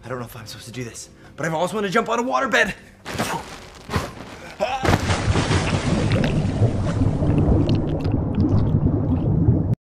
I don't know if I'm supposed to do this, but I've always wanted to jump on a waterbed.